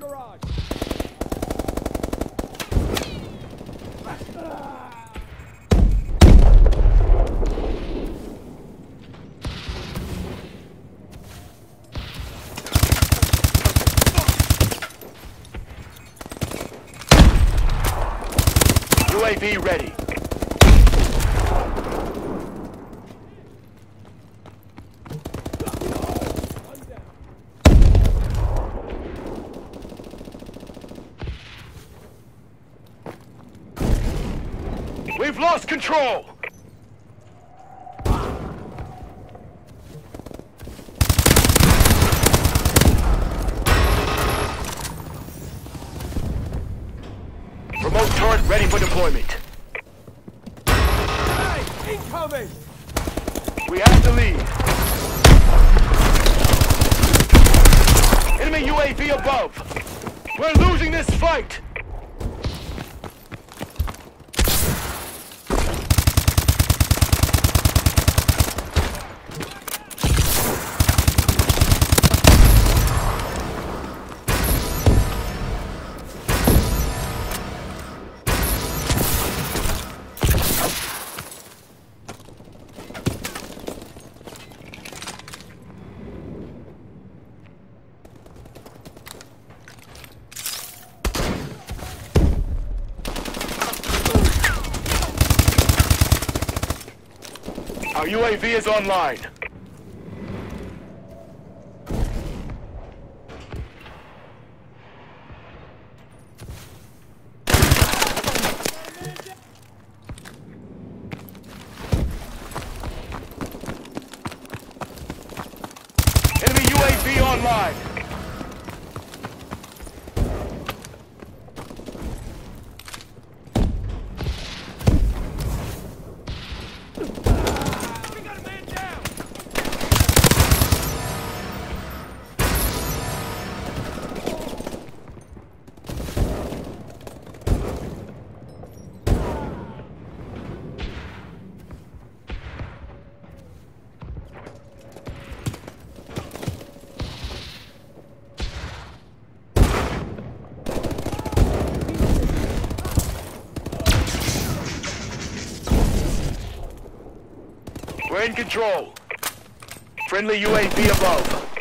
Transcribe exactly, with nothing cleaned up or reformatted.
garage. U A V ready. We've lost control! Remote turret ready for deployment. Hey, incoming! We have the lead. Enemy U A V above. We're losing this fight! Our U A V is online. Enemy U A V online. We're in control. Friendly U A V above.